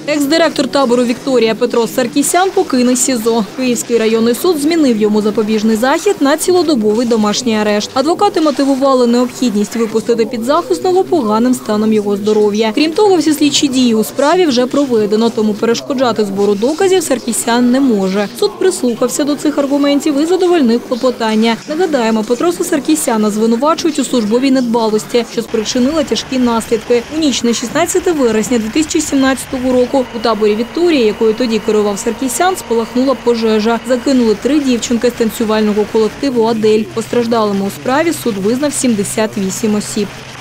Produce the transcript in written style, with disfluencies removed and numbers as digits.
Екс-директор табору «Вікторія» Петро Саркісян покине СІЗО. Київський районний суд змінив йому запобіжний захід на цілодобовий домашній арешт. Адвокати мотивували необхідність випустити підзахисного поганим станом його здоров'я. Крім того, всі слідчі дії у справі вже проведено, тому перешкоджати збору доказів Саркісян не може. Суд прислухався до цих аргументів і задовольнив клопотання. Нагадаємо, Петроса Саркісяна звинувачують у службовій недбалості, що спричинила тяжкі наслідки. У ніч на 16 вересня 2017 року у таборі «Вікторія», якою тоді керував Саркісян, спалахнула пожежа. Загинули 3 дівчинки з танцювального колективу «Адель». Постраждалими у справі суд визнав 78 осіб.